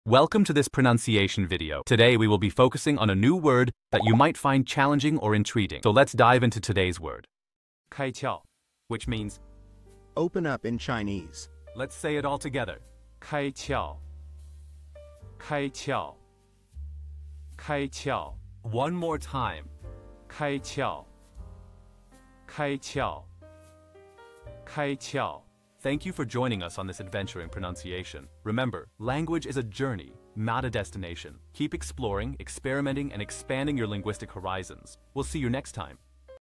Welcome to this pronunciation video. Today we will be focusing on a new word that you might find challenging or intriguing. So let's dive into today's word. 开窍, which means open up in Chinese. Let's say it all together. 开窍开窍开窍 One more time. 开窍开窍开窍 Thank you for joining us on this adventure in pronunciation. Remember, language is a journey, not a destination. Keep exploring, experimenting, and expanding your linguistic horizons. We'll see you next time.